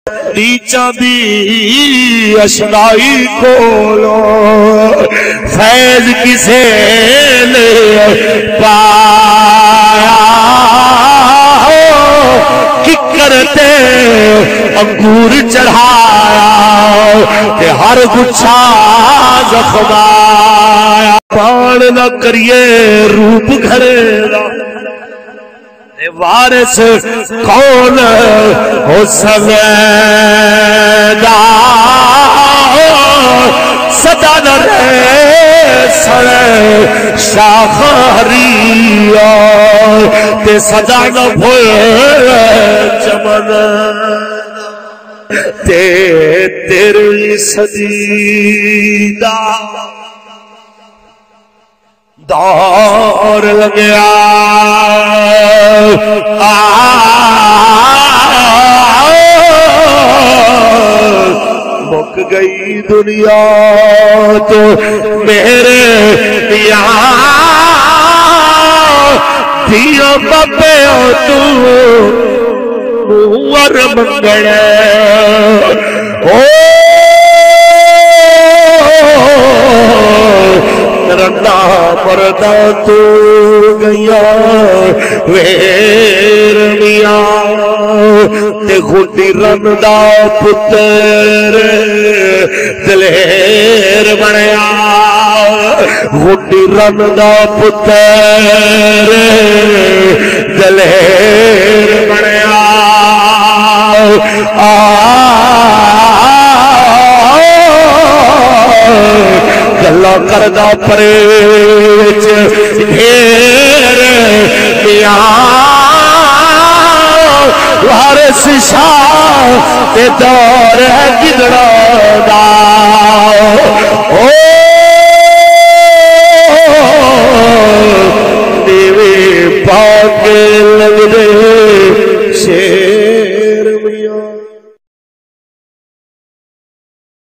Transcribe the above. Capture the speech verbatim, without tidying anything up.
نیچاں دی اشنائی کھولو فیض کسے نے پایا کی کرتے انگور چڑھایا تے ہر گچھا زخمایا پان نہ کریے روپ گھڑے دا وارث کون ہو سمیدہ صدا نہ رہے سڑے شاخریہ تے صدا نہ بھولے چمن تے تیری سجیدہ دور لگیا مک گئی دنیا تو میرے یہاں دیا بابے تو ور منگڑے او رندا پردہ تو گیا ویر میاں تے خودی رندا پتر دلیر بنیا خودی رندا پتر دلیر بنیا آ گلا کردہ پریچ ڈھیر میاں وارث شاہ تے دور ہے گدڑا دا